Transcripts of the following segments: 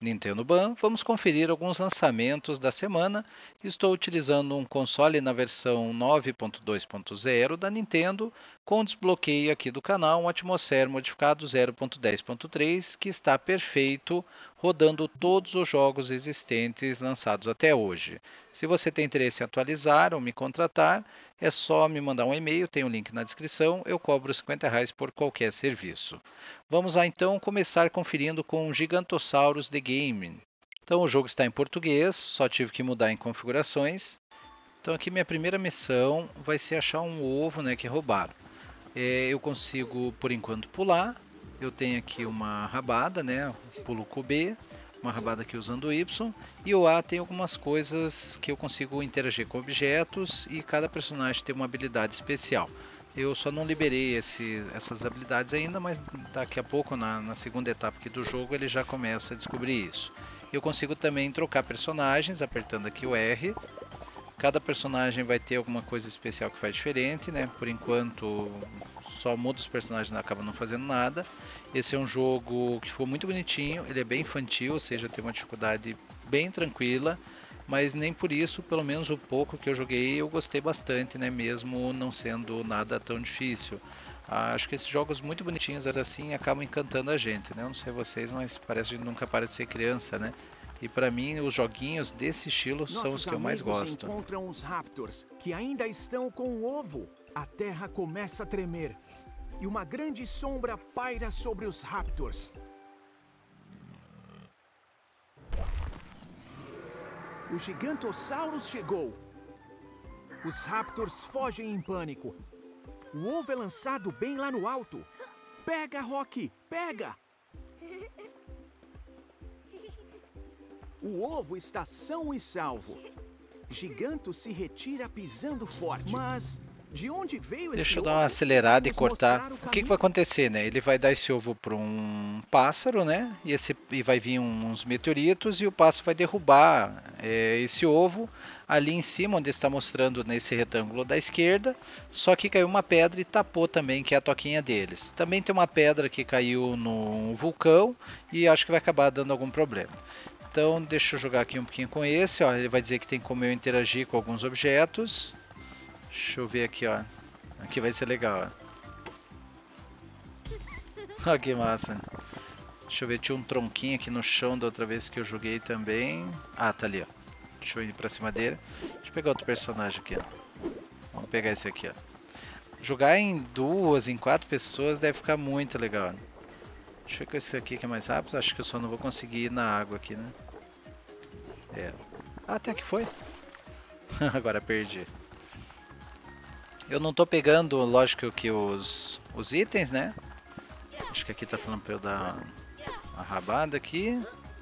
Nintendo Ban, vamos conferir alguns lançamentos da semana. Estou utilizando um console na versão 9.2.0 da Nintendo, com desbloqueio aqui do canal, um Atmosphere modificado 0.10.3, que está perfeito, rodando todos os jogos existentes lançados até hoje. Se você tem interesse em atualizar ou me contratar, é só me mandar um e-mail, tem um link na descrição, eu cobro R$ 50 por qualquer serviço. Vamos lá então começar conferindo com Gigantosaurus The Game. Então o jogo está em português, só tive que mudar em configurações. Então aqui minha primeira missão vai ser achar um ovo, né, que roubaram. Eu consigo por enquanto pular. Eu tenho aqui uma rabada, né, pulo com o B, uma rabada aqui usando o Y, e o A tem algumas coisas que eu consigo interagir com objetos e cada personagem tem uma habilidade especial. Eu só não liberei essas habilidades ainda, mas daqui a pouco, na segunda etapa aqui do jogo, ele já começa a descobrir isso. Eu consigo também trocar personagens, apertando aqui o R. Cada personagem vai ter alguma coisa especial que faz diferente, né? Por enquanto, só muda os personagens e acaba não fazendo nada. Esse é um jogo que ficou muito bonitinho, ele é bem infantil, ou seja, tem uma dificuldade bem tranquila, mas nem por isso, pelo menos o pouco que eu joguei, eu gostei bastante, né? Mesmo não sendo nada tão difícil. Acho que esses jogos muito bonitinhos assim acabam encantando a gente, né? Eu não sei vocês, mas parece que a gente nunca para de ser criança, né? E para mim, os joguinhos desse estilo são os Nossos que eu mais amigos gosto. encontram os Raptors, que ainda estão com o ovo. A terra começa a tremer e uma grande sombra paira sobre os Raptors. O Gigantosaurus chegou. Os Raptors fogem em pânico. O ovo é lançado bem lá no alto. Pega, Rocky! Pega! O ovo está são e salvo. Giganto se retira pisando forte. Mas de onde veio esse Deixa eu ovo? dar uma Vai acelerada e nos cortar. mostrar o O que vai caminho. acontecer, né? Ele vai dar esse ovo para um pássaro, né? E vai vir uns meteoritos e o pássaro vai derrubar esse ovo ali em cima, onde está mostrando nesse retângulo da esquerda. Só que caiu uma pedra e tapou também, que é a toquinha deles. Também tem uma pedra que caiu no vulcão e acho que vai acabar dando algum problema. Então, deixa eu jogar aqui um pouquinho com esse. Ó, ele vai dizer que tem como eu interagir com alguns objetos. Deixa eu ver aqui, ó. Aqui vai ser legal, ó. Olha que massa. Deixa eu ver, tinha um tronquinho aqui no chão da outra vez que eu joguei também. Ah, tá ali, ó. Deixa eu ir pra cima dele. Deixa eu pegar outro personagem aqui, ó. Vamos pegar esse aqui, ó. Jogar em duas, em quatro pessoas deve ficar muito legal. Deixa eu ver com esse aqui que é mais rápido. Acho que eu só não vou conseguir ir na água aqui, né? É. Ah, até que foi. Agora perdi. Eu não tô pegando, lógico, que os itens, né? Acho que aqui tá falando pra eu dar a rabada aqui.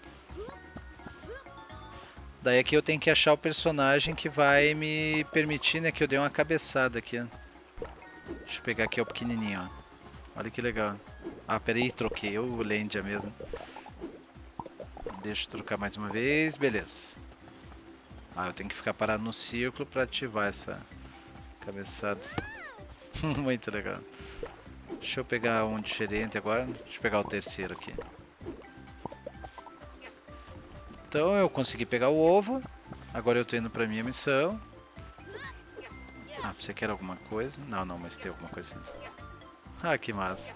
Daí aqui eu tenho que achar o personagem que vai me permitir, né, que eu dê uma cabeçada aqui, ó. Deixa eu pegar aqui o pequenininho, ó. Olha que legal. Ah, peraí, troquei o Lendia mesmo. Deixa eu trocar mais uma vez, beleza. Ah, eu tenho que ficar parado no círculo pra ativar essa cabeçada. Muito legal. Deixa eu pegar um diferente agora. Deixa eu pegar o terceiro aqui. Então eu consegui pegar o ovo. Agora eu tô indo pra minha missão. Ah, você quer alguma coisa? Não, não, mas tem alguma coisa assim. Ah, que massa.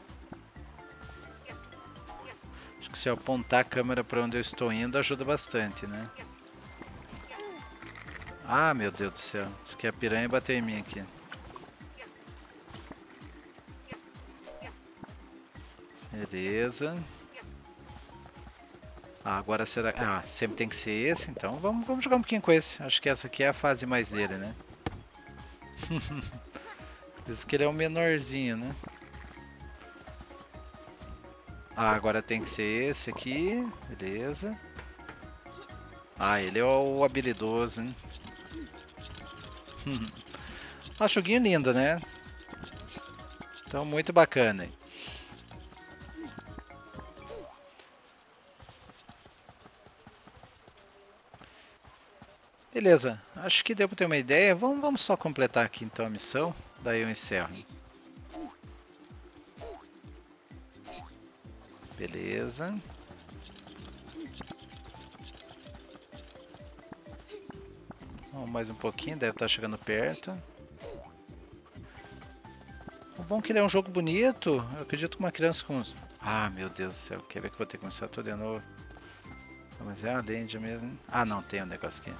Acho que se eu apontar a câmera pra onde eu estou indo ajuda bastante, né? Ah, meu Deus do céu. Isso aqui é a piranha bateu em mim aqui. Beleza. Ah, agora será... Ah, sempre tem que ser esse, então vamos jogar um pouquinho com esse. Acho que essa aqui é a fase mais dele, né? Diz que ele é o menorzinho, né? Ah, agora tem que ser esse aqui. Beleza. Ah, ele é o habilidoso, hein? Acho o joguinho lindo, né? Então, muito bacana. Beleza, acho que deu pra ter uma ideia. Vamos só completar aqui então a missão. Daí eu encerro. Beleza. Vamos mais um pouquinho, deve estar chegando perto. O bom é que ele é um jogo bonito. Eu acredito que uma criança com uns... Ah, meu Deus do céu. Quer ver que eu vou ter que começar tudo de novo? Mas é a Lendia mesmo. Ah, não, tem um negócio aqui.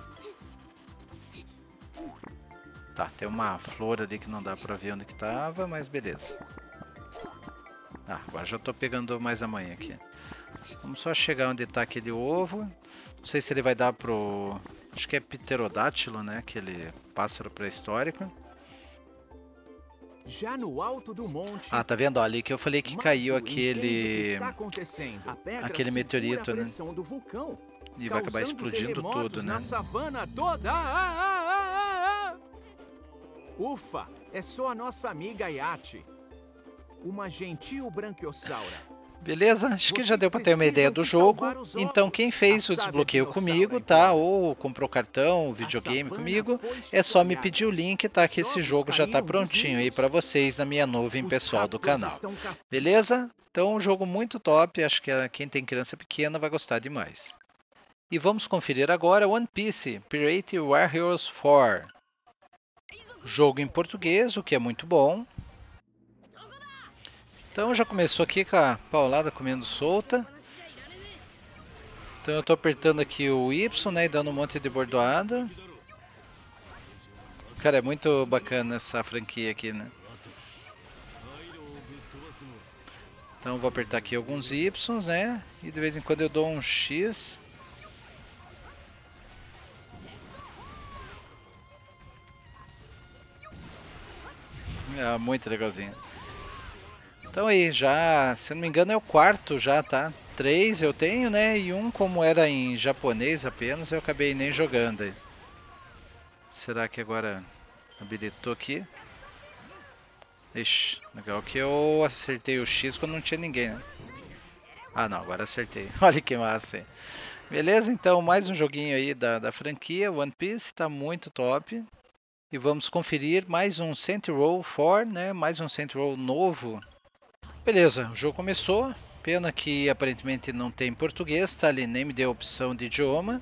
Tá, tem uma flor ali que não dá pra ver onde que tava, mas beleza. Ah, agora já tô pegando mais a manha aqui. Vamos só chegar onde tá aquele ovo. Não sei se ele vai dar pro... Acho que é pterodátilo, né? Aquele pássaro pré-histórico. Já no alto do monte. Ah, tá vendo? Ó, ali que eu falei que caiu aquele meteorito, né? Do vulcão, E vai acabar explodindo tudo, né? Na savana toda. Ufa, é só a nossa amiga Yati, uma gentil branquiosaura. Beleza? Acho que já deu pra ter uma ideia do jogo. Então quem fez o desbloqueio comigo, tá? Ou comprou cartão, videogame comigo, é só me pedir o link, tá? Que esse jogo já tá prontinho aí pra vocês na minha nuvem pessoal do canal. Beleza? Então um jogo muito top, acho que quem tem criança pequena vai gostar demais. E vamos conferir agora One Piece Pirate Warriors 4. Jogo em português, o que é muito bom. Então já começou aqui com a paulada comendo solta. Então eu tô apertando aqui o Y, né, e dando um monte de bordoada. Cara, é muito bacana essa franquia aqui, né? Então eu vou apertar aqui alguns Y, né, e de vez em quando eu dou um X. É muito legalzinho. Então aí, já, se eu não me engano é o quarto já, tá? 3 eu tenho, né? E um, como era em japonês apenas, eu acabei nem jogando aí. Será que agora habilitou aqui? Ixi, legal que eu acertei o X quando não tinha ninguém, né? Ah não, agora acertei. Olha que massa aí. Beleza, então mais um joguinho aí da franquia One Piece, tá muito top. E vamos conferir mais um Saints Row 4, né? Mais um Saints Row novo. Beleza, o jogo começou. Pena que aparentemente não tem português, tá? Ele nem me deu opção de idioma.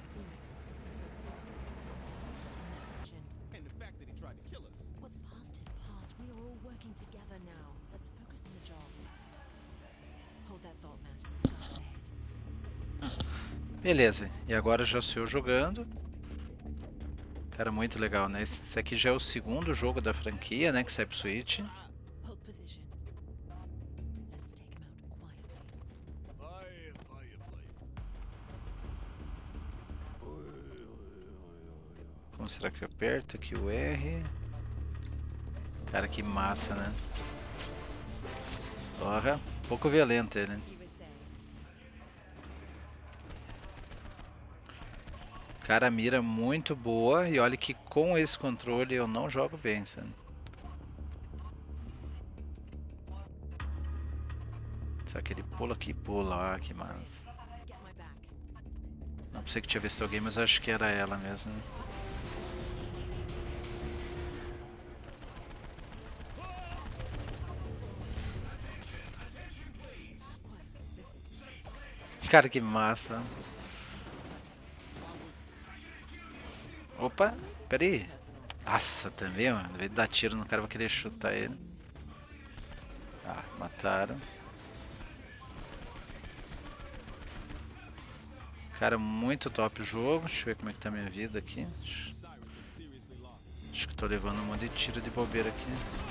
Beleza, e agora já sou eu jogando. Cara, muito legal, né? Esse aqui já é o segundo jogo da franquia, né? Que sai pro Switch. Como será que eu aperto aqui o R? Cara, que massa, né? Porra, um pouco violento ele. Cara, a mira muito boa e olha que com esse controle eu não jogo bem, sabe? Será que ele pula aqui? Pula, ah, que massa. Não pensei que tinha visto alguém, mas acho que era ela mesmo. Cara, que massa. Opa, pera aí. Nossa, também, mano. Ao invés de dar tiro no cara, vou querer chutar ele. Ah, mataram. Cara, muito top o jogo. Deixa eu ver como é que tá minha vida aqui. Acho que tô levando um monte de tiro de bobeira aqui.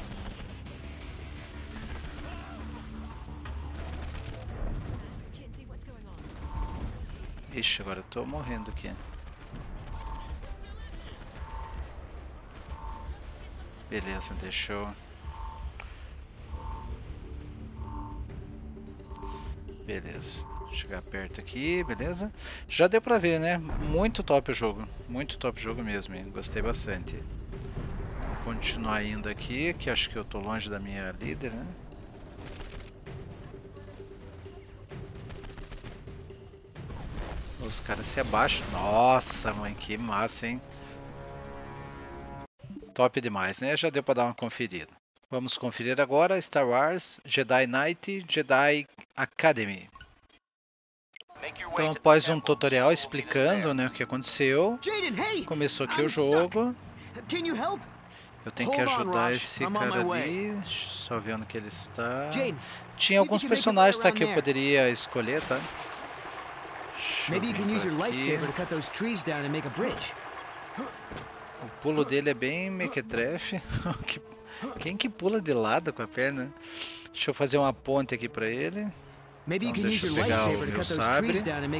Ixi, agora eu tô morrendo aqui. Beleza, deixa eu... Beleza, chegar perto aqui, beleza? Já deu pra ver, né? Muito top o jogo. Muito top o jogo mesmo, hein? Gostei bastante. Vou continuar indo aqui, que acho que eu tô longe da minha líder, né? Os caras se abaixam. Nossa, mãe, que massa, hein? Top demais, né? Já deu pra dar uma conferida. Vamos conferir agora Star Wars Jedi Knight Jedi Academy. Então, após um tutorial explicando, né, o que aconteceu, começou aqui o jogo. Eu tenho que ajudar esse cara ali, só vendo que ele está... Tinha alguns personagens, tá, que eu poderia escolher, tá? Deixa eu vir por aqui. O pulo dele é bem mequetrefe. Quem que pula de lado com a perna? Deixa eu fazer uma ponte aqui pra ele. Então, deixa eu pegar o meu sabre.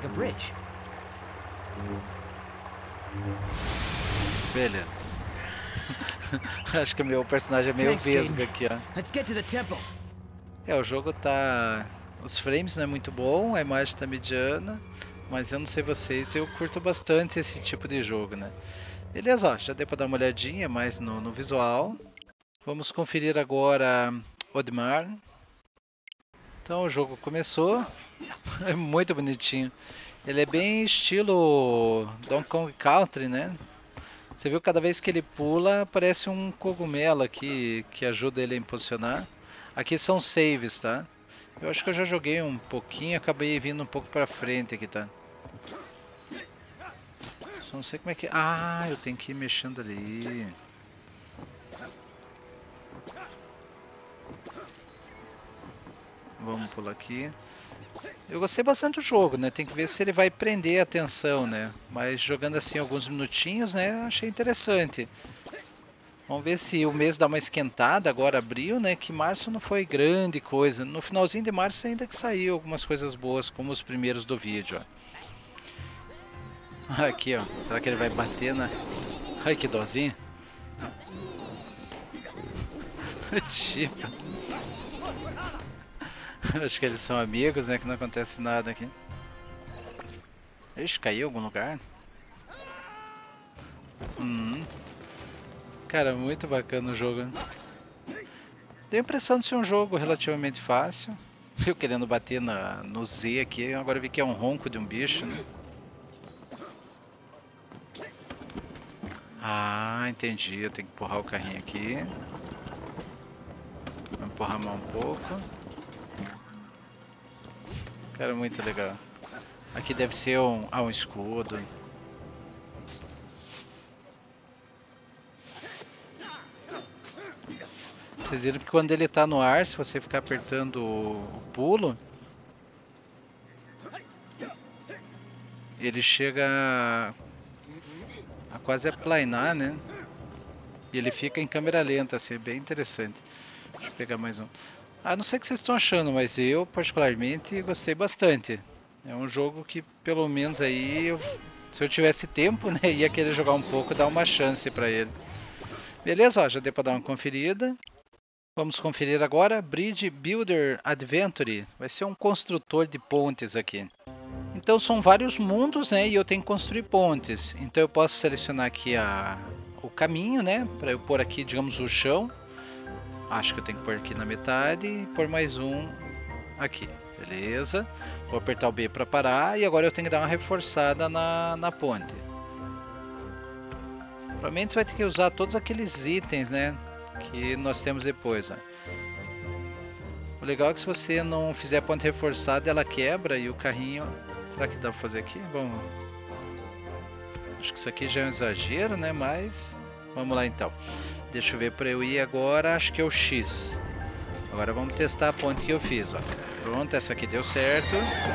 Beleza. Acho que o meu personagem é meio vesgo aqui, ó. O jogo tá... Os frames não é muito bom, a imagem tá mediana. Mas eu não sei vocês, eu curto bastante esse tipo de jogo, né? Beleza, ó, já deu pra dar uma olhadinha mais no visual. Vamos conferir agora Oddmar. Então o jogo começou. É muito bonitinho. Ele é bem estilo Donkey Kong Country, né? Você viu, cada vez que ele pula, aparece um cogumelo aqui que ajuda ele a impulsionar. Aqui são saves, tá? Eu acho que eu já joguei um pouquinho, acabei vindo um pouco pra frente aqui, tá? Só não sei como é que... Ah, eu tenho que ir mexendo ali. Vamos pular aqui. Eu gostei bastante do jogo, né? Tem que ver se ele vai prender a atenção, né? Mas jogando assim alguns minutinhos, né? Achei interessante. Vamos ver se o mês dá uma esquentada, agora abril, né? Que março não foi grande coisa. No finalzinho de março ainda que saiu algumas coisas boas, como os primeiros do vídeo, ó. Aqui, ó. Será que ele vai bater na... Ai, que dozinho. Tipo... Acho que eles são amigos, né? Que não acontece nada aqui. Ixi, caiu em algum lugar? Cara, muito bacana o jogo. Deu a impressão de ser um jogo relativamente fácil. Eu querendo bater no Z aqui, agora vi que é um ronco de um bicho, né? Ah, entendi. Eu tenho que empurrar o carrinho aqui. Vou empurrar mais um pouco. Cara, muito legal. Aqui deve ser um escudo. Vocês viram que quando ele tá no ar, se você ficar apertando o pulo, ele chega a quase aplanar, né? E ele fica em câmera lenta, assim, é bem interessante. Deixa eu pegar mais um. Ah, não sei o que vocês estão achando, mas eu particularmente gostei bastante. É um jogo que pelo menos aí, se eu tivesse tempo, né, ia querer jogar um pouco, dar uma chance pra ele. Beleza, ó, já deu pra dar uma conferida. Vamos conferir agora Bridge Builder Adventure. Vai ser um construtor de pontes aqui. Então são vários mundos, né, e eu tenho que construir pontes. Então eu posso selecionar aqui o caminho, né, para eu pôr aqui, digamos, o chão. Acho que eu tenho que pôr aqui na metade e pôr mais um aqui. Beleza. Vou apertar o B para parar e agora eu tenho que dar uma reforçada na ponte. Provavelmente você vai ter que usar todos aqueles itens, né, que nós temos depois. Ó. O legal é que se você não fizer a ponte reforçada, ela quebra e o carrinho... Será que dá para fazer aqui? Vamos... Acho que isso aqui já é um exagero, né, mas... Vamos lá então. Deixa eu ver para eu ir agora, acho que é o X. Agora vamos testar a ponte que eu fiz, ó. Pronto, essa aqui deu certo.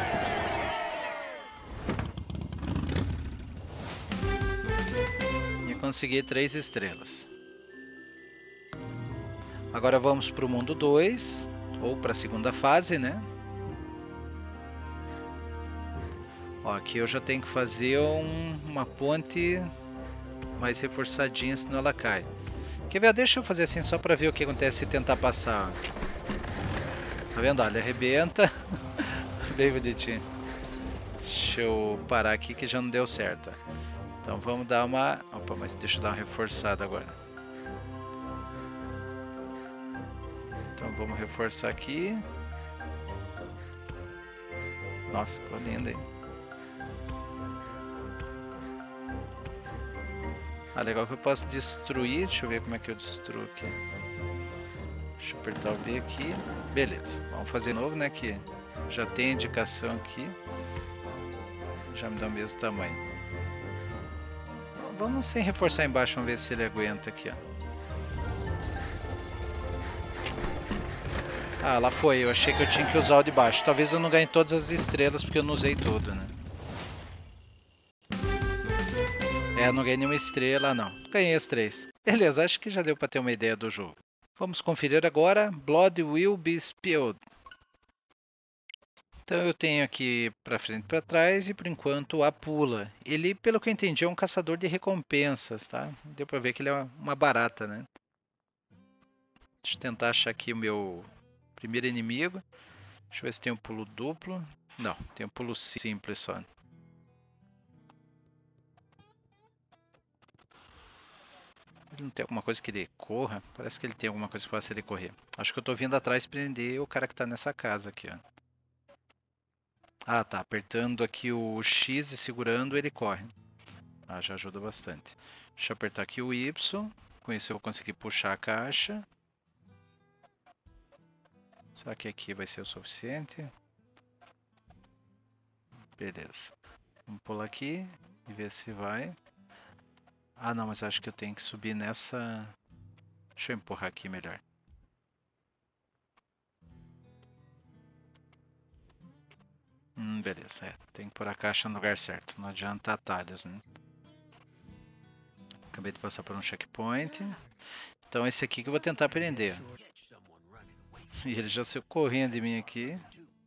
E consegui 3 estrelas. Agora vamos para o mundo 2, ou para a segunda fase, né? Ó, aqui eu já tenho que fazer uma ponte mais reforçadinha, senão ela cai. Quer ver? Deixa eu fazer assim só para ver o que acontece se tentar passar. Tá vendo? Olha, arrebenta. Bem bonitinho. Deixa eu parar aqui que já não deu certo. Então vamos dar uma... Opa, mas deixa eu dar uma reforçada agora. Então vamos reforçar aqui. Nossa, ficou lindo aí. Ah, legal que eu posso destruir. Deixa eu ver como é que eu destruo aqui. Deixa eu apertar o B aqui. Beleza. Vamos fazer de novo, né? Que já tem indicação aqui. Já me dá o mesmo tamanho. Vamos sem reforçar embaixo, vamos ver se ele aguenta aqui, ó. Ah, lá foi. Eu achei que eu tinha que usar o de baixo. Talvez eu não ganhe todas as estrelas porque eu não usei tudo, né? É, eu não ganhei nenhuma estrela, não. Ganhei as 3. Beleza, acho que já deu pra ter uma ideia do jogo. Vamos conferir agora. Blood will be spilled. Então eu tenho aqui pra frente e pra trás e por enquanto a pula. Ele, pelo que eu entendi, é um caçador de recompensas, tá? Deu pra ver que ele é uma barata, né? Deixa eu tentar achar aqui o meu primeiro inimigo. Deixa eu ver se tem um pulo duplo. Não, tem um pulo simples só. Ele não tem alguma coisa que ele corra? Parece que ele tem alguma coisa que faça ele correr. Acho que eu tô vindo atrás prender o cara que tá nessa casa aqui, ó. Ah, tá. Apertando aqui o X e segurando, ele corre. Ah, já ajuda bastante. Deixa eu apertar aqui o Y. Com isso eu vou conseguir puxar a caixa. Será que aqui vai ser o suficiente? Beleza. Vamos pular aqui e ver se vai. Ah, não, mas acho que eu tenho que subir nessa... Deixa eu empurrar aqui melhor. Beleza. Tem que pôr a caixa no lugar certo. Não adianta atalhos, né? Acabei de passar por um checkpoint. Então esse aqui que eu vou tentar prender. E ele já saiu correndo de mim aqui.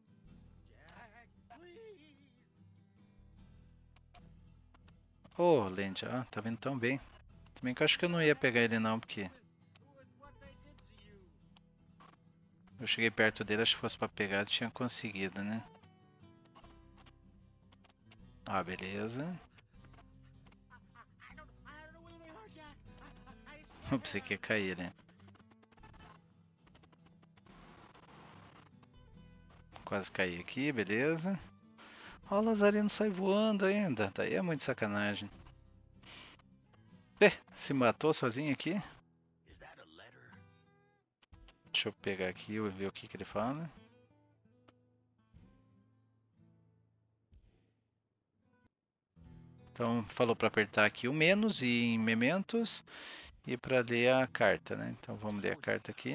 Oh, Land, tá vindo tão bem. Também que eu acho que eu não ia pegar ele não, porque... Eu cheguei perto dele, acho que fosse pra pegar, eu tinha conseguido, né? Ah, beleza. Eu pensei que ia cair, né? Quase caí aqui, beleza. Ó, o Lazarino sai voando ainda. Daí é muito sacanagem. Se matou sozinho aqui? Deixa eu pegar aqui e ver o que ele fala. Então, falou para apertar aqui o menos e em mementos e para ler a carta, né? Então, vamos ler a carta aqui.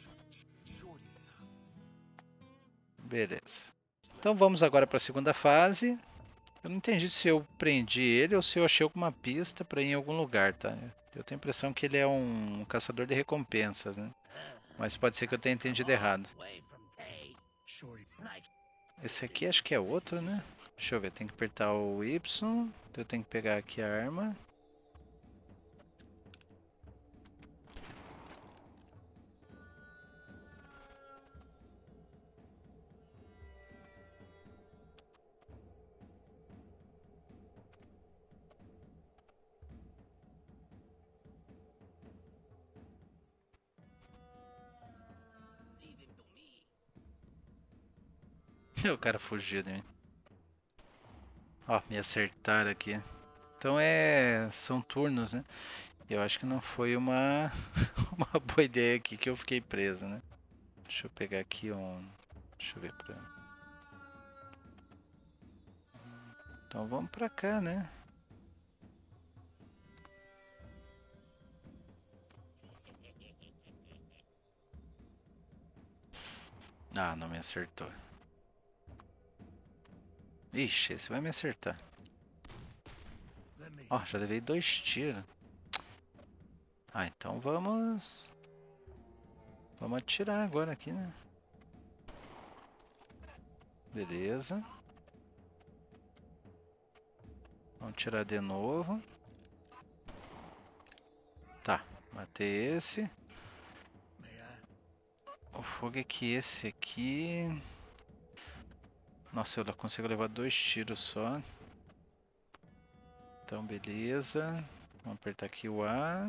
Beleza. Então, vamos agora para a segunda fase. Eu não entendi se eu prendi ele ou se eu achei alguma pista para ir em algum lugar, tá? Eu tenho a impressão que ele é um caçador de recompensas, né? Mas pode ser que eu tenha entendido errado. Esse aqui acho que é outro, né? Deixa eu ver, tem que apertar o Y. Eu tenho que pegar aqui a arma. O cara fugiu de mim. Ó, me acertaram aqui. Então são turnos, né? Eu acho que não foi uma boa ideia aqui que eu fiquei preso, né? Deixa eu pegar aqui um... Deixa eu ver pra... Então vamos pra cá, né? Ah, não me acertou. Ixi, esse vai me acertar. Ó, já levei 2 tiros. Ah, então vamos... Vamos atirar agora aqui, né? Beleza. Vamos tirar de novo. Tá, matei esse. O fogo é que esse aqui... Nossa, eu consigo levar 2 tiros só. Então, beleza. Vamos apertar aqui o A.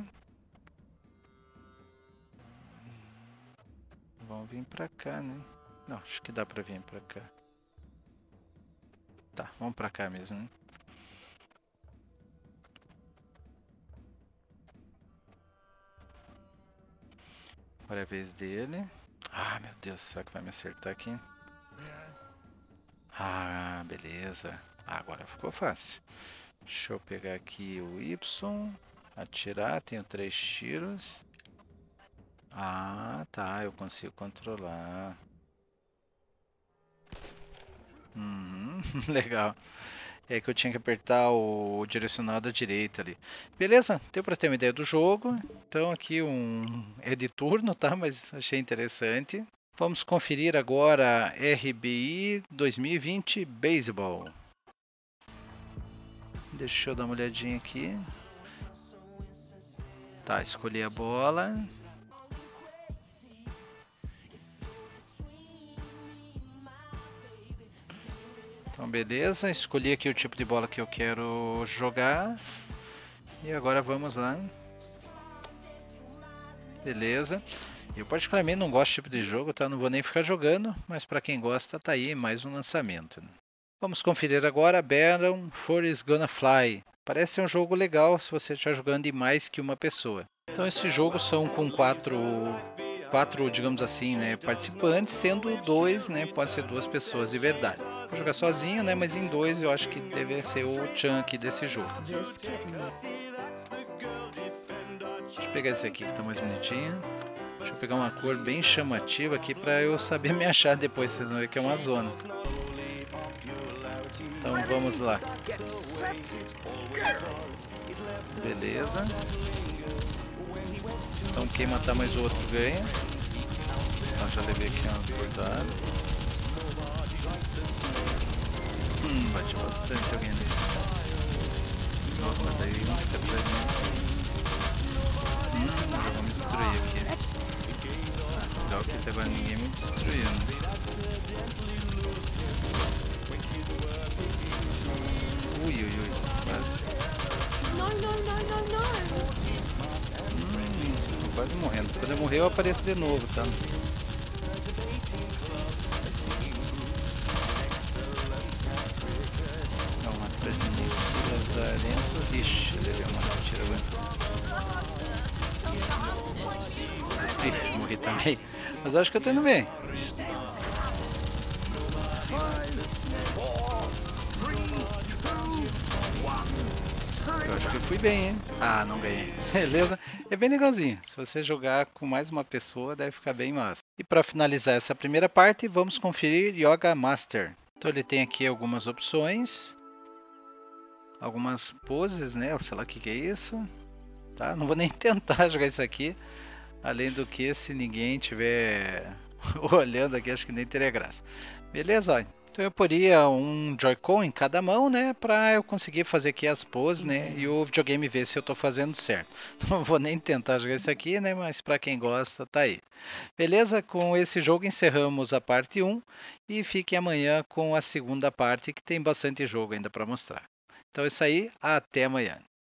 Vamos vir pra cá, né? Não, acho que dá pra vir pra cá. Tá, vamos pra cá mesmo, né? Agora é a vez dele. Ah, meu Deus, será que vai me acertar aqui? Ah, beleza. Agora ficou fácil. Deixa eu pegar aqui o Y. Atirar, tenho 3 tiros. Ah, tá, eu consigo controlar. Legal. É que eu tinha que apertar o direcionado à direita ali. Beleza, deu para ter uma ideia do jogo. Então aqui é de turno, tá? Mas achei interessante. Vamos conferir agora RBI 2020 Baseball. Deixa eu dar uma olhadinha aqui. Tá, escolhi a bola. Então beleza, escolhi aqui o tipo de bola que eu quero jogar. E agora vamos lá. Beleza. Eu particularmente não gosto desse tipo de jogo, tá? Não vou nem ficar jogando, mas para quem gosta tá aí mais um lançamento. Vamos conferir agora Baron Force Gonna Fly. Parece um jogo legal se você estiver jogando em mais que uma pessoa. Então esses jogos são com quatro, digamos assim, né, participantes, sendo 2, né, pode ser 2 pessoas de verdade. Vou jogar sozinho, né, mas em 2 eu acho que deve ser o chunk desse jogo. Deixa eu pegar esse aqui que tá mais bonitinho. Deixa eu pegar uma cor bem chamativa aqui para eu saber me achar depois, vocês vão ver que é uma zona. Então vamos lá. Beleza. Então quem matar mais o outro ganha. Eu já levei aqui umas bordadas. Bate bastante alguém ali. Nossa, mas daí não fica atrás de mim. Já vou me destruir aqui. Ah, legal que até agora ninguém me destruiu, né? Ui, quase. Tô quase morrendo. Quando eu morrer eu apareço de novo, tá? Não, atrás de mim. Lazarento. Ixi, ele é uma tira agora. Ih, morri também. Mas acho que eu tô indo bem. Eu acho que eu fui bem, hein? Ah, não ganhei. Beleza? É bem legalzinho. Se você jogar com mais uma pessoa, deve ficar bem massa. E para finalizar essa primeira parte, vamos conferir Yoga Master. Então ele tem aqui algumas opções. Algumas poses, né? Sei lá o que é isso. Tá? Não vou nem tentar jogar isso aqui. Além do que, se ninguém tiver olhando aqui, acho que nem teria graça. Beleza, ó. Então eu poria um Joy-Con em cada mão, né, para eu conseguir fazer aqui as poses, né, e o videogame ver se eu tô fazendo certo. Então não vou nem tentar jogar isso aqui, né, mas para quem gosta, tá aí. Beleza? Com esse jogo encerramos a parte 1 e fiquem amanhã com a segunda parte que tem bastante jogo ainda para mostrar. Então é isso aí, até amanhã.